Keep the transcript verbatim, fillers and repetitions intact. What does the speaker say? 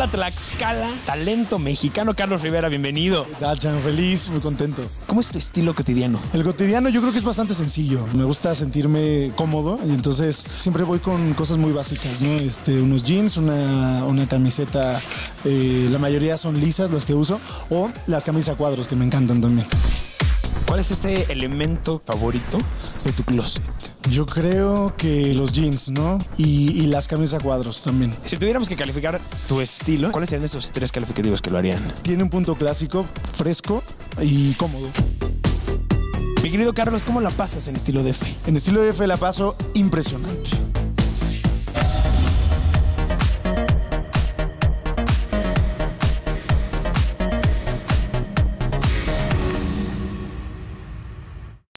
la Tlaxcala, talento mexicano. Carlos Rivera, bienvenido. Dachan, feliz, muy contento. ¿Cómo es tu estilo cotidiano? El cotidiano yo creo que es bastante sencillo. Me gusta sentirme cómodo y entonces siempre voy con cosas muy básicas, ¿no? Este, unos jeans, una, una camiseta, eh, la mayoría son lisas las que uso, o las camisas a cuadros que me encantan también. ¿Cuál es ese elemento favorito de tu closet? Yo creo que los jeans, ¿no? Y, y las camisas a cuadros también. Si tuviéramos que calificar tu estilo, ¿cuáles serían esos tres calificativos que lo harían? Tiene un punto clásico, fresco y cómodo. Mi querido Carlos, ¿cómo la pasas en estilo D F? En estilo D F la paso impresionante.